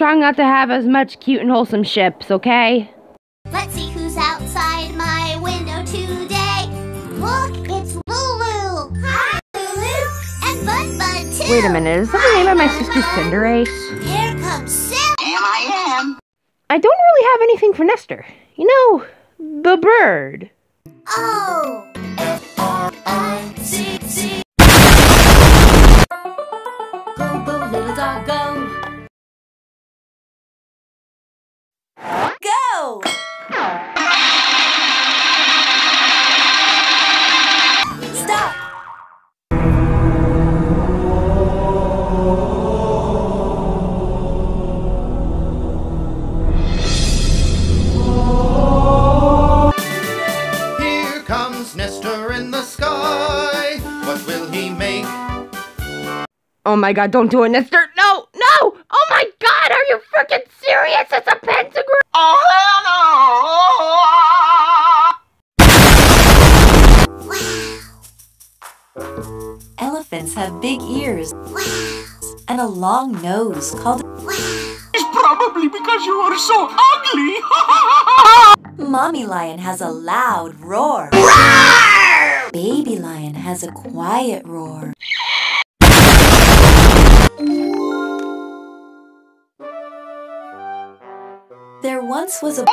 trying not to have as much cute and wholesome ships, okay? Let's see who's outside my window today. Look, it's Lulu. Hi, Lulu. And Bud too. Wait a minute, is that the name of my sister's Cinder Ace? Here comes Sam. I am. I don't really have anything for Nestor. You know, the bird. Oh. F-R-I-C-C. Go, go, little dog, go. Go! Stop! Here comes Nestor in the sky. What will he make? Oh my god, don't do it, Nestor! No! No! Oh my god, are you freaking serious? It's a pentagram! Oh, Wow! Elephants have big ears Wow! and a long nose called Wow! it's probably because you are so ugly. Mommy lion has a loud roar. Baby lion has a quiet roar. There once was a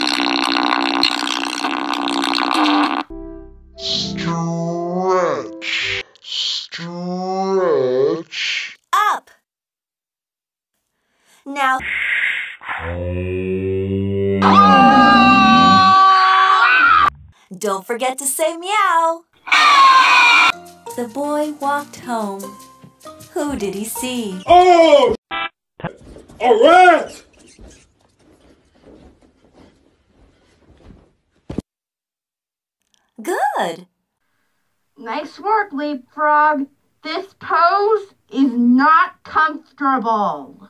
Stretch. up. Now don't forget to say meow. The boy walked home. Who did he see? Oh! A rat! Good. Nice work, Leapfrog. This pose is not comfortable.